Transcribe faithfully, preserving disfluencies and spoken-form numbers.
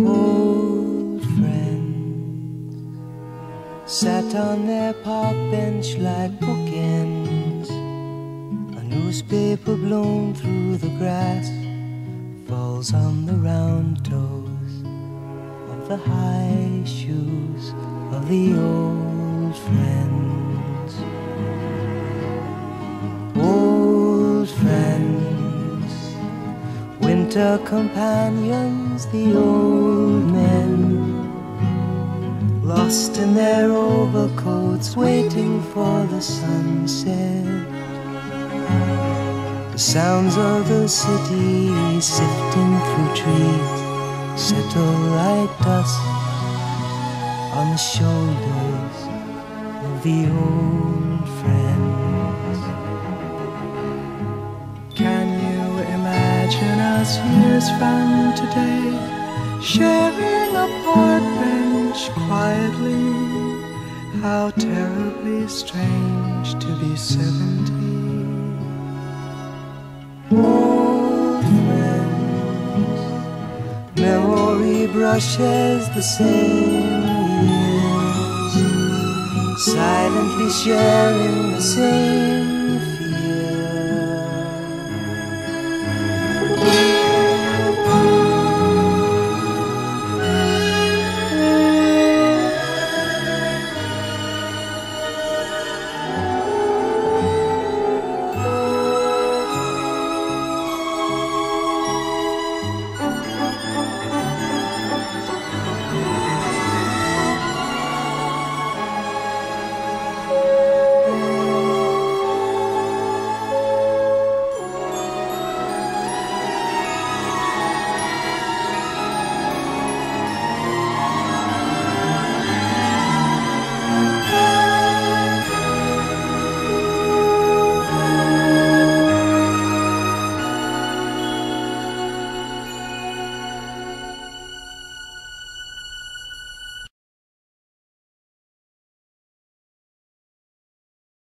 Old friends sat on their park bench like bookends. A newspaper blown through the grass falls on the round toes of the high shoes of the old friends. Old friends, winter companions, the old men, lost in their overcoats, waiting for the sunset. The sounds of the city sifting through trees settle like dust on the shoulders of the old friends. Can you imagine us years from today, sharing a park bench quietly? How terribly strange to be seventy. Old friends, memory brushes the same years, silently sharing the same